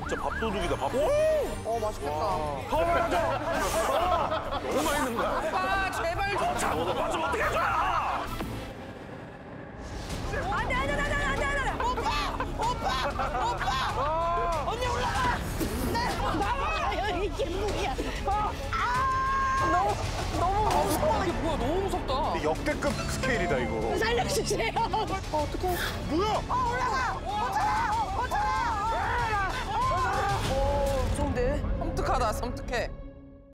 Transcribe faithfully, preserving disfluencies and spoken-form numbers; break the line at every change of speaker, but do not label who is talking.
진짜 밥도둑이다, 밥도둑.
어, 맛있겠다.
너무 맛있는 거야.
오빠, 제발 좀.
잘못 맞으면 어떻게 해줘!
안 돼, 안 돼, 안 돼, 안 돼, 안 돼. 오빠! 오빠! 오빠! 언니 올라가! 네, 나와! 여기 개무이야. 아! 너무, 너무 무서워. 이게 뭐야, 너무 무섭다.
역대급 스케일이다, 이거.
살려주세요. 어, 어떡해.
뭐야?
어, 올라가! 어쩌라! 어쩌라! 어, 무서운데? 섬뜩하다, 섬뜩해.